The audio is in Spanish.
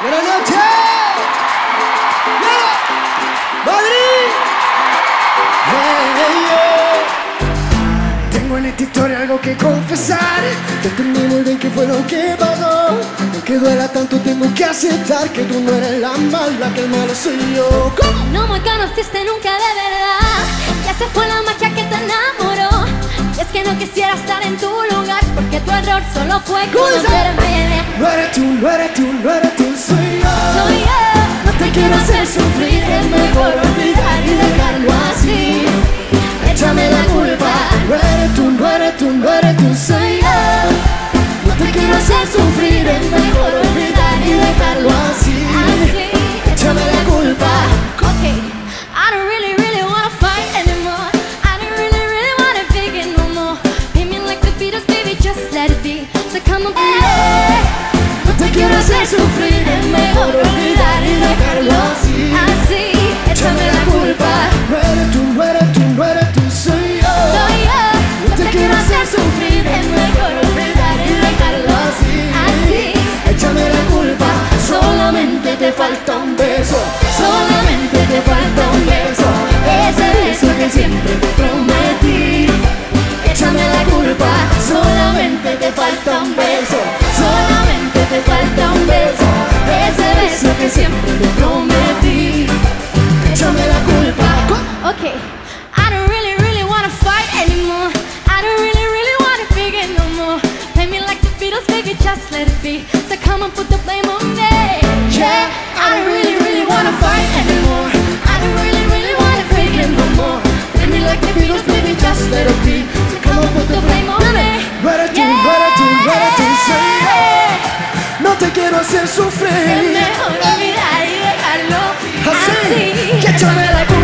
Buenas noches. Madrid. Tengo en esta historia algo que confesar. Te entendí muy bien qué fue lo que pasó. Aunque duela tanto tengo que aceptar que tú no eres la mala, que el malo soy yo. ¿Cómo? No me conociste nunca de verdad. Ya se fue la magia que te enamoró. Y es que no quisiera estar en tu lugar, porque tu error solo fue conocerme. No eres tú, no eres tú, no eres tú, soy yo. Soy yo. No te quiero hacer sufrir, es mejor olvidar y dejarlo así. Échame la culpa. No eres tú, no eres tú, no eres tú, soy yo. No te quiero hacer sufrir, es mejor olvidar y dejarlo así. Échame la culpa. Okay, I don't really, really wanna fight anymore. I don't really, really wanna begin no more. Pay me like the Beatles, baby, just let it be. So come on, no te quiero hacer sufrir, es mejor olvidar y dejarlo así. Así, échame la culpa. No eres tú, no eres tú, no eres tú, soy yo. Soy yo. No te quiero hacer sufrir, es mejor olvidar y dejarlo así. Así, échame la culpa. Solamente te falta un beso. Solamente te falta un beso. Ese beso que siempre te prometí. Échame la culpa. Solamente te falta un beso. Solamente te falta un beso. Ese beso que siempre te prometí. Échame la culpa. okay, I don't really, really wanna fight anymore. I don't really, really wanna begin no more. Play me like the Beatles, baby, just let it be. So come and put the blame on me. Yeah, I don't really, really wanna fight anymore. I don't really, really wanna begin no more. Play me like the Beatles, baby, just let it be. So come and put the blame on me. No eres tú, no eres tú, no eres tú, soy yo. No te quiero hacer sufrir. Es mejor olvidar y dejarlo Así, así. que échame la culpa.